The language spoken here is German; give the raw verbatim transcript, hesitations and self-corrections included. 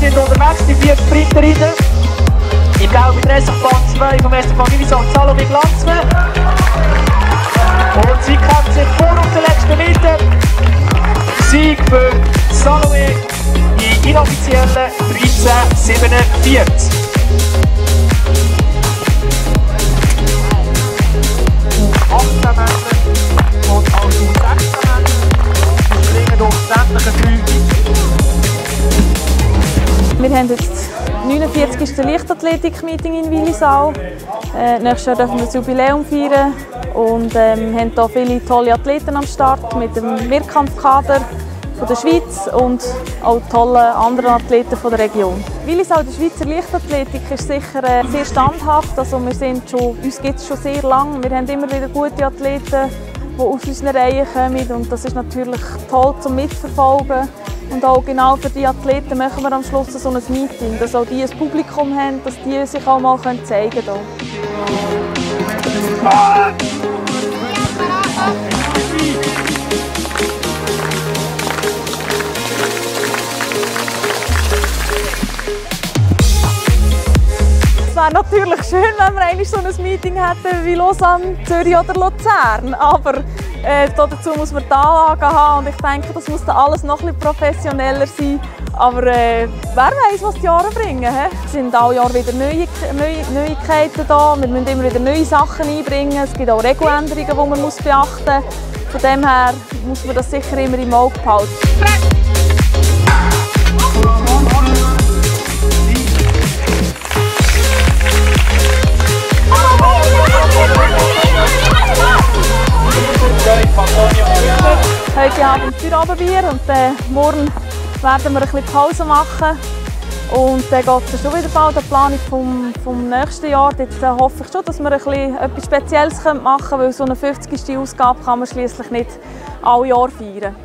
sind unterwegs, die vier Sprinterinnen. Im gelben Dress auf Bahn zwei vom S V Willisau Salome Glanzmann. Und sie kämpft sich vor auf der letzten Meter. Sieg für Salome in inoffiziellen dreizehn siebenundvierzig. achtzehn Meter und auch sechzehn Meter. Wir springen auf sämtliche drei. Wir haben jetzt das neunundvierzigste Leichtathletik-Meeting in Willisau. Äh, nächstes Jahr dürfen wir das Jubiläum feiern und ähm, haben hier viele tolle Athleten am Start mit dem Mehrkampfkader von der Schweiz und auch tollen anderen Athleten von der Region. Willisau, die Schweizer Leichtathletik, ist sicher äh, sehr standhaft. Also wir sind schon, uns gibt es schon sehr lange. Wir haben immer wieder gute Athleten, die aus unseren Reihen kommen und das ist natürlich toll zum Mitverfolgen. Und auch genau für die Athleten machen wir am Schluss so ein Meeting, dass auch die ein Publikum haben, dass die sich auch mal zeigen können. Es wäre natürlich schön, wenn wir eigentlich so ein Meeting hätten wie Lausanne, Zürich oder Luzern. Aber äh, dazu muss man die Anlagen haben und ich denke, das muss dann alles noch ein bisschen professioneller sein. Aber äh, wer weiß, was die Jahre bringen. He? Es sind alle Jahre wieder neue, neue Neuigkeiten da. Wir müssen immer wieder neue Sachen einbringen. Es gibt auch Regeländerungen, die man muss beachten muss. Von dem her muss man das sicher immer im Auge behalten. Heute Abend Feierabendbier und äh, morgen werden wir ein bisschen Pause machen. Und dann geht es schon wieder bald an die Planung vom, vom nächsten Jahr. Jetzt äh, hoffe ich schon, dass wir ein bisschen etwas Spezielles machen können, weil so eine fünfzigste Ausgabe kann man schliesslich nicht alle Jahre feiern.